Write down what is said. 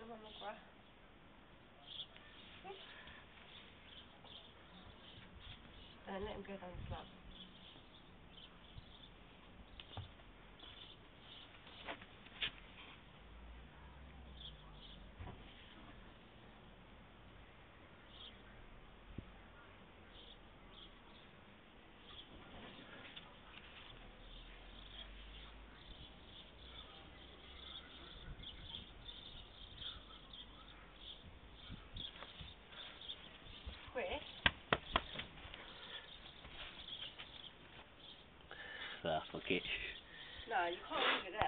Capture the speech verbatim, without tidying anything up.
down on the grass. And then let him go down the slab. Chris? Ah, fuck it. No, you can't leave it there.